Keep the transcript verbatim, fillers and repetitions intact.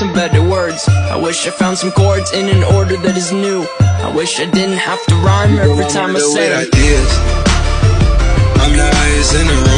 some better words. I wish I found some chords in an order that is new. I wish I didn't have to rhyme every time I say ideas. I'm the highest in the